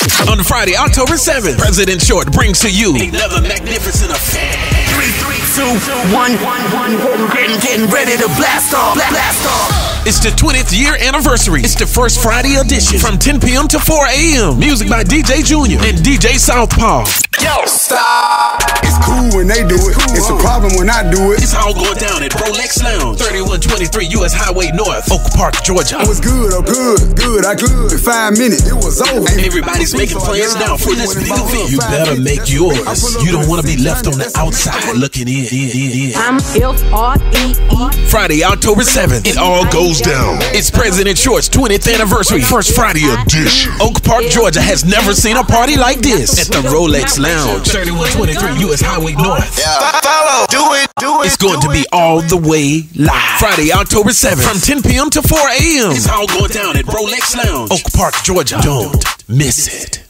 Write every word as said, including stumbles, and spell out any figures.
On Friday, October seventh, President Short brings to you another magnificent affair. Three, three, two, one, one, one, getting, getting ready to blast off, blast off. It's the twentieth year anniversary. It's the first Friday edition from ten p.m. to four a.m. Music by D J Junior and D J Southpaw. Yo, stop. It's cool when they do it. It's a problem when I do it. It's all going down at Rolex Lounge, thirty-one twenty-three U S Highway North, Oak Park, Georgia. It was good, oh good, good, I could. In five minutes, it was over. Everybody's making plans now for this big event. You better make yours. You don't want to be left on the outside looking in. in, in, in. I'm F R E E. Friday, October seventh, it all goes down. It's President Short's twentieth anniversary, first Friday edition. Oak Park, Georgia has never seen a party like this at the Rolex Lounge, thirty-one twenty-three U S Highway North. Yeah. Follow, do it, do it. It's going to be all the way live. Friday, October seventh, from ten p.m. to four a.m. It's all going down at Rolex Lounge, Oak Park, Georgia. Don't miss it.